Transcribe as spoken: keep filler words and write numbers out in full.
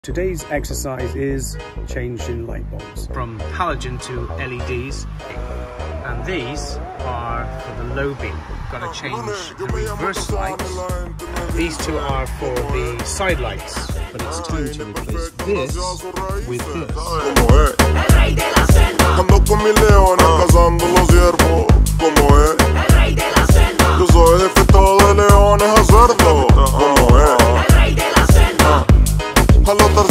Today's exercise is changing light bulbs from halogen to L E Ds, and these are for the low beam. We've got to change the reverse lights. These two are for the side lights, but it's time to replace this with this. Ando con mi leona cazando los ciervos, como es. Yo soy el jefito de leones a cerdo, como es. A los